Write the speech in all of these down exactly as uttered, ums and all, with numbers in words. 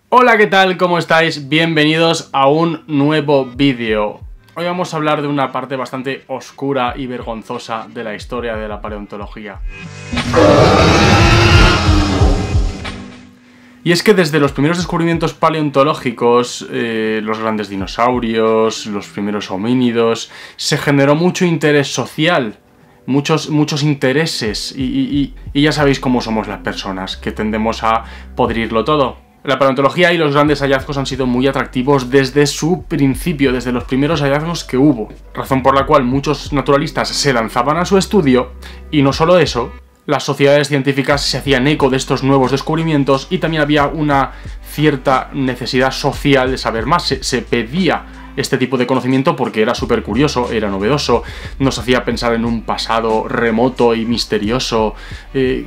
Hola, ¿qué tal? ¿Cómo estáis? Bienvenidos a un nuevo vídeo. Hoy vamos a hablar de una parte bastante oscura y vergonzosa de la historia de la paleontología. Y es que desde los primeros descubrimientos paleontológicos, eh, los grandes dinosaurios, los primeros homínidos, se generó mucho interés social, muchos, muchos intereses, y, y, y ya sabéis cómo somos las personas, que tendemos a podrirlo todo. La paleontología y los grandes hallazgos han sido muy atractivos desde su principio, desde los primeros hallazgos que hubo, razón por la cual muchos naturalistas se lanzaban a su estudio, y no solo eso, las sociedades científicas se hacían eco de estos nuevos descubrimientos y también había una cierta necesidad social de saber más. Se, se pedía este tipo de conocimiento porque era súper curioso, era novedoso, nos hacía pensar en un pasado remoto y misterioso, eh,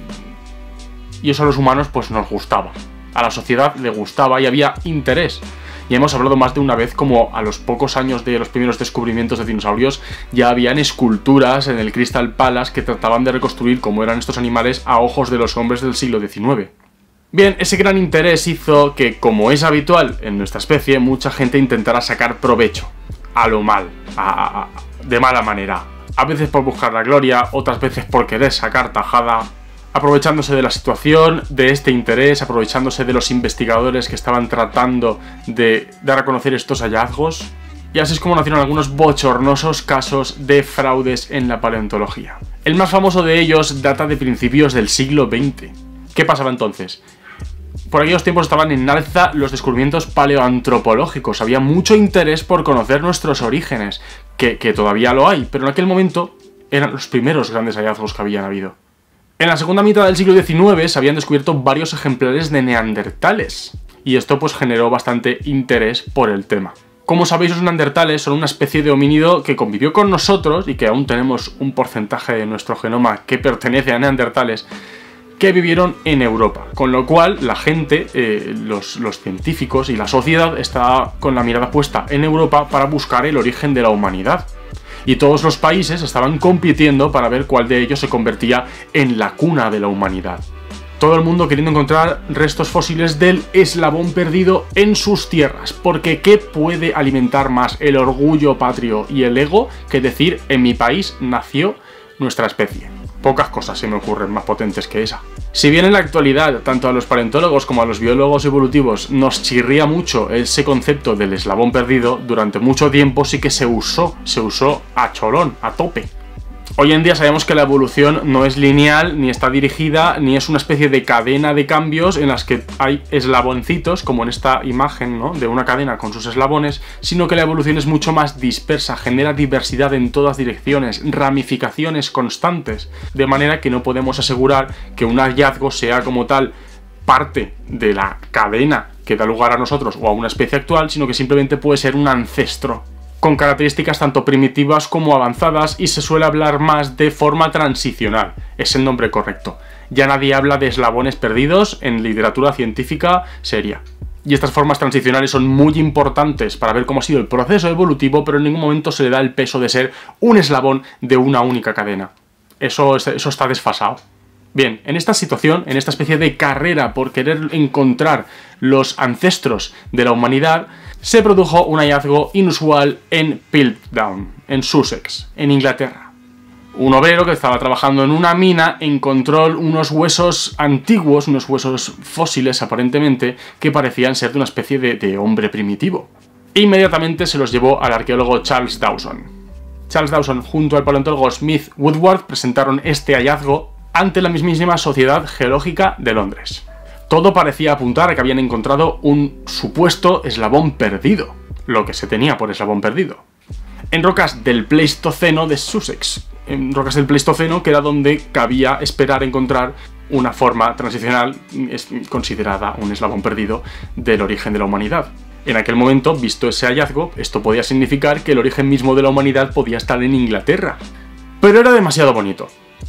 y eso a los humanos pues nos gustaba. A la sociedad le gustaba y había interés. Y hemos hablado más de una vez como a los pocos años de los primeros descubrimientos de dinosaurios ya habían esculturas en el Crystal Palace que trataban de reconstruir cómo eran estos animales a ojos de los hombres del siglo diecinueve. Bien, ese gran interés hizo que, como es habitual en nuestra especie, mucha gente intentara sacar provecho a lo mal, a, a, a, de mala manera. A veces por buscar la gloria, otras veces por querer sacar tajada, aprovechándose de la situación, de este interés, aprovechándose de los investigadores que estaban tratando de dar a conocer estos hallazgos. Y así es como nacieron algunos bochornosos casos de fraudes en la paleontología. El más famoso de ellos data de principios del siglo veinte. ¿Qué pasaba entonces? Por aquellos tiempos estaban en alza los descubrimientos paleoantropológicos. Había mucho interés por conocer nuestros orígenes, que, que todavía lo hay, pero en aquel momento eran los primeros grandes hallazgos que habían habido. En la segunda mitad del siglo diecinueve se habían descubierto varios ejemplares de neandertales, y esto pues generó bastante interés por el tema. Como sabéis, los neandertales son una especie de homínido que convivió con nosotros y que aún tenemos un porcentaje de nuestro genoma que pertenece a neandertales, que vivieron en Europa, con lo cual la gente, eh, los, los científicos y la sociedad está con la mirada puesta en Europa para buscar el origen de la humanidad. Y todos los países estaban compitiendo para ver cuál de ellos se convertía en la cuna de la humanidad. Todo el mundo queriendo encontrar restos fósiles del eslabón perdido en sus tierras, porque ¿qué puede alimentar más el orgullo patrio y el ego que decir en mi país nació nuestra especie? Pocas cosas se me ocurren más potentes que esa. Si bien en la actualidad, tanto a los paleontólogos como a los biólogos evolutivos nos chirría mucho ese concepto del eslabón perdido, durante mucho tiempo sí que se usó, se usó a cholón, a tope. Hoy en día sabemos que la evolución no es lineal, ni está dirigida, ni es una especie de cadena de cambios en las que hay eslaboncitos, como en esta imagen, ¿no?, de una cadena con sus eslabones, sino que la evolución es mucho más dispersa, genera diversidad en todas direcciones, ramificaciones constantes, de manera que no podemos asegurar que un hallazgo sea como tal parte de la cadena que da lugar a nosotros o a una especie actual, sino que simplemente puede ser un ancestro con características tanto primitivas como avanzadas, y se suele hablar más de forma transicional, es el nombre correcto. Ya nadie habla de eslabones perdidos en literatura científica seria. Y estas formas transicionales son muy importantes para ver cómo ha sido el proceso evolutivo, pero en ningún momento se le da el peso de ser un eslabón de una única cadena. Eso, eso está desfasado. Bien, en esta situación, en esta especie de carrera por querer encontrar los ancestros de la humanidad, se produjo un hallazgo inusual en Piltdown, en Sussex, en Inglaterra. Un obrero que estaba trabajando en una mina encontró unos huesos antiguos, unos huesos fósiles aparentemente, que parecían ser de una especie de, de hombre primitivo. Inmediatamente se los llevó al arqueólogo Charles Dawson. Charles Dawson junto al paleontólogo Smith Woodward presentaron este hallazgo ante la mismísima Sociedad Geológica de Londres. Todo parecía apuntar a que habían encontrado un supuesto eslabón perdido, lo que se tenía por eslabón perdido, en rocas del Pleistoceno de Sussex, en rocas del Pleistoceno, que era donde cabía esperar encontrar una forma transicional considerada un eslabón perdido del origen de la humanidad. En aquel momento, visto ese hallazgo, esto podía significar que el origen mismo de la humanidad podía estar en Inglaterra. Pero era demasiado bonito.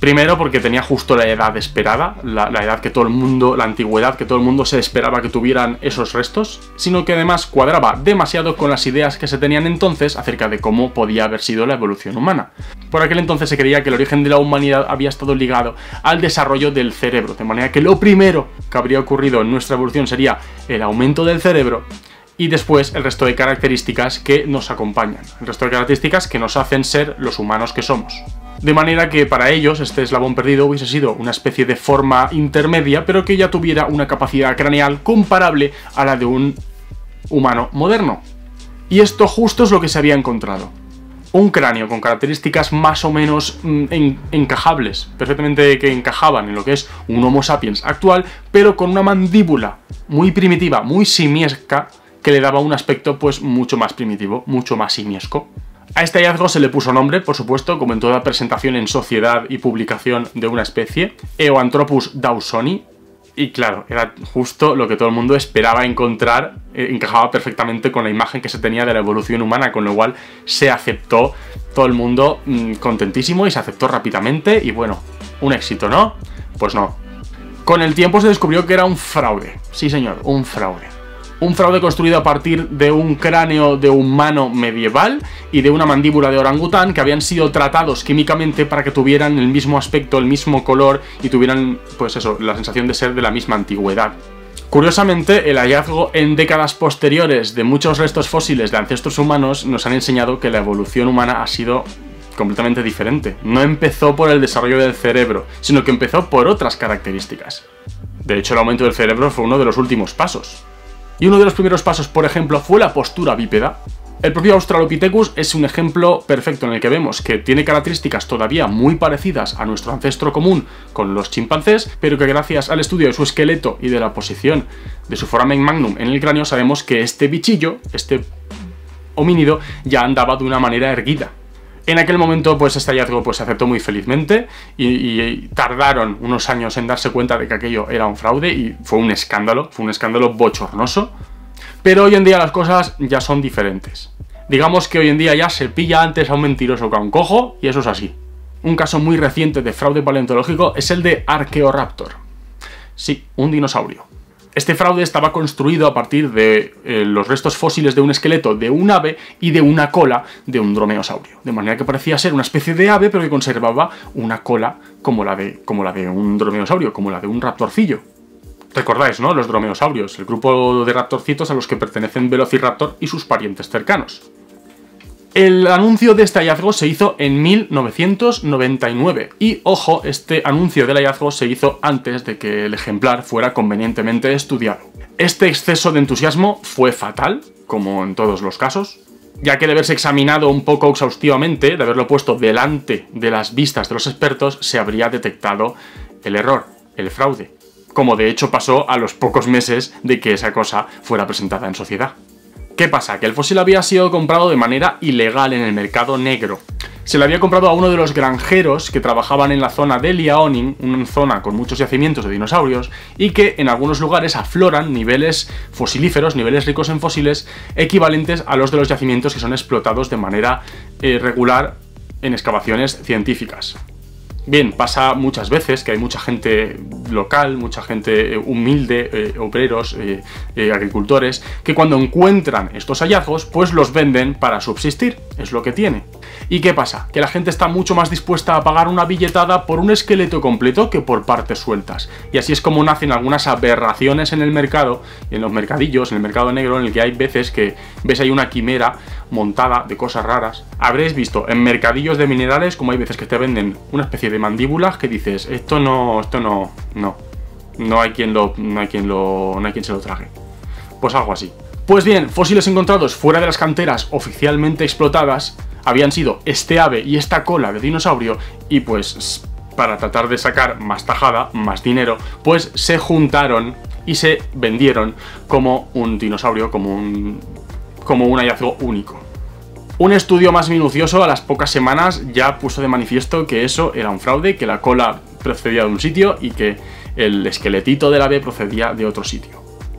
Primero porque tenía justo la edad esperada, la, la edad que todo el mundo, la antigüedad que todo el mundo se esperaba que tuvieran esos restos, sino que además cuadraba demasiado con las ideas que se tenían entonces acerca de cómo podía haber sido la evolución humana. Por aquel entonces se creía que el origen de la humanidad había estado ligado al desarrollo del cerebro, de manera que lo primero que habría ocurrido en nuestra evolución sería el aumento del cerebro y después el resto de características que nos acompañan, el resto de características que nos hacen ser los humanos que somos. De manera que para ellos este eslabón perdido hubiese sido una especie de forma intermedia, pero que ya tuviera una capacidad craneal comparable a la de un humano moderno. Y esto justo es lo que se había encontrado. Un cráneo con características más o menos mm, en, encajables, perfectamente que encajaban en lo que es un Homo sapiens actual, pero con una mandíbula muy primitiva, muy simiesca, que le daba un aspecto pues mucho más primitivo, mucho más simiesco. A este hallazgo se le puso nombre, por supuesto, como en toda presentación en sociedad y publicación de una especie, Eoanthropus dawsoni, y claro, era justo lo que todo el mundo esperaba encontrar, eh, encajaba perfectamente con la imagen que se tenía de la evolución humana, con lo cual se aceptó todo el mundo mmm, contentísimo y se aceptó rápidamente, y bueno, un éxito, ¿no? Pues no. Con el tiempo se descubrió que era un fraude, sí señor, un fraude. Un fraude construido a partir de un cráneo de humano medieval y de una mandíbula de orangután que habían sido tratados químicamente para que tuvieran el mismo aspecto, el mismo color y tuvieran, pues eso, la sensación de ser de la misma antigüedad. Curiosamente, el hallazgo en décadas posteriores de muchos restos fósiles de ancestros humanos nos han enseñado que la evolución humana ha sido completamente diferente. No empezó por el desarrollo del cerebro, sino que empezó por otras características. De hecho, el aumento del cerebro fue uno de los últimos pasos. Y uno de los primeros pasos, por ejemplo, fue la postura bípeda. El propio Australopithecus es un ejemplo perfecto en el que vemos que tiene características todavía muy parecidas a nuestro ancestro común con los chimpancés, pero que gracias al estudio de su esqueleto y de la posición de su foramen magnum en el cráneo sabemos que este bichillo, este homínido, ya andaba de una manera erguida. En aquel momento, pues este hallazgo pues, se aceptó muy felizmente y, y tardaron unos años en darse cuenta de que aquello era un fraude y fue un escándalo, fue un escándalo bochornoso. Pero hoy en día las cosas ya son diferentes. Digamos que hoy en día ya se pilla antes a un mentiroso que a un cojo y eso es así. Un caso muy reciente de fraude paleontológico es el de Archaeoraptor. Sí, un dinosaurio. Este fraude estaba construido a partir de eh, los restos fósiles de un esqueleto de un ave y de una cola de un dromeosaurio. De manera que parecía ser una especie de ave, pero que conservaba una cola como la de, como la de un dromeosaurio, como la de un raptorcillo. Recordáis, ¿no? Los dromeosaurios, el grupo de raptorcitos a los que pertenecen Velociraptor y sus parientes cercanos. El anuncio de este hallazgo se hizo en mil novecientos noventa y nueve y, ojo, este anuncio del hallazgo se hizo antes de que el ejemplar fuera convenientemente estudiado. Este exceso de entusiasmo fue fatal, como en todos los casos, ya que de haberse examinado un poco exhaustivamente, de haberlo puesto delante de las vistas de los expertos, se habría detectado el error, el fraude, como de hecho pasó a los pocos meses de que esa cosa fuera presentada en sociedad. ¿Qué pasa? Que el fósil había sido comprado de manera ilegal en el mercado negro. Se le había comprado a uno de los granjeros que trabajaban en la zona de Liaoning, una zona con muchos yacimientos de dinosaurios, y que en algunos lugares afloran niveles fosilíferos, niveles ricos en fósiles, equivalentes a los de los yacimientos que son explotados de manera eh, regular en excavaciones científicas. Bien, pasa muchas veces que hay mucha gente local, mucha gente humilde, eh, obreros, eh, eh, agricultores, que cuando encuentran estos hallazgos, pues los venden para subsistir, es lo que tiene. ¿Y qué pasa? Que la gente está mucho más dispuesta a pagar una billetada por un esqueleto completo que por partes sueltas. Y así es como nacen algunas aberraciones en el mercado, en los mercadillos, en el mercado negro, en el que hay veces que ves ahí una quimera montada de cosas raras. Habréis visto en mercadillos de minerales como hay veces que te venden una especie de mandíbulas que dices, esto no, esto no, no, no hay quien lo, no hay quien lo, no hay quien se lo trague. Pues algo así. Pues bien, fósiles encontrados fuera de las canteras oficialmente explotadas habían sido este ave y esta cola de dinosaurio y pues para tratar de sacar más tajada, más dinero, pues se juntaron y se vendieron como un dinosaurio, como un, como un hallazgo único. Un estudio más minucioso a las pocas semanas ya puso de manifiesto que eso era un fraude, que la cola procedía de un sitio y que el esqueletito del ave procedía de otro sitio.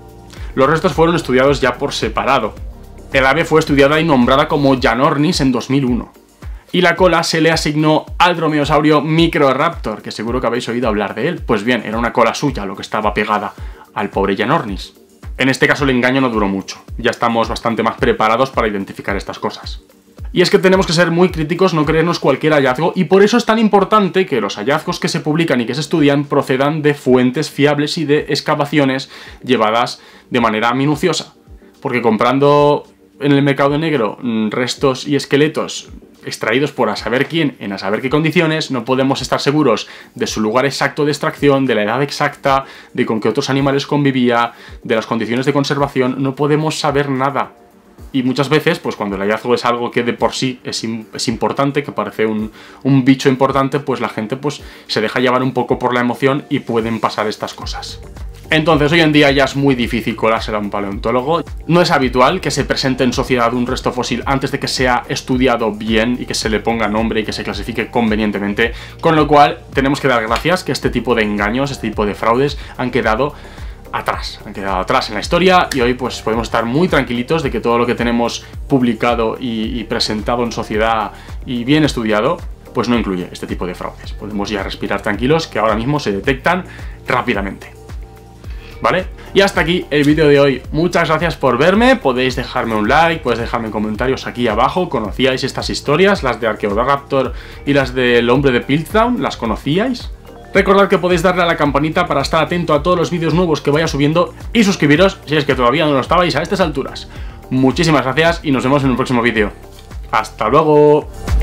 Los restos fueron estudiados ya por separado. El ave fue estudiada y nombrada como Llanornis en dos mil uno. Y la cola se le asignó al dromeosaurio Microraptor, que seguro que habéis oído hablar de él. Pues bien, era una cola suya lo que estaba pegada al pobre Llanornis. En este caso el engaño no duró mucho, ya estamos bastante más preparados para identificar estas cosas. Y es que tenemos que ser muy críticos, no creernos cualquier hallazgo, y por eso es tan importante que los hallazgos que se publican y que se estudian procedan de fuentes fiables y de excavaciones llevadas de manera minuciosa. Porque comprando en el mercado negro restos y esqueletos extraídos por a saber quién, en a saber qué condiciones, no podemos estar seguros de su lugar exacto de extracción, de la edad exacta, de con qué otros animales convivía, de las condiciones de conservación, no podemos saber nada. Y muchas veces, pues cuando el hallazgo es algo que de por sí es, es importante, que parece un, un bicho importante, pues la gente pues se deja llevar un poco por la emoción y pueden pasar estas cosas. Entonces, hoy en día ya es muy difícil colársela a un paleontólogo. No es habitual que se presente en sociedad un resto fósil antes de que sea estudiado bien y que se le ponga nombre y que se clasifique convenientemente, con lo cual tenemos que dar gracias que este tipo de engaños, este tipo de fraudes han quedado atrás, han quedado atrás en la historia, y hoy pues podemos estar muy tranquilitos de que todo lo que tenemos publicado y, y presentado en sociedad y bien estudiado, pues no incluye este tipo de fraudes. Podemos ya respirar tranquilos, que ahora mismo se detectan rápidamente. ¿Vale? Y hasta aquí el vídeo de hoy. Muchas gracias por verme, podéis dejarme un like, podéis dejarme comentarios aquí abajo. ¿Conocíais estas historias? Las de Archaeoraptor y las del hombre de Piltdown, ¿las conocíais? Recordad que podéis darle a la campanita para estar atento a todos los vídeos nuevos que vaya subiendo y suscribiros si es que todavía no lo estabais a estas alturas. Muchísimas gracias y nos vemos en un próximo vídeo. ¡Hasta luego!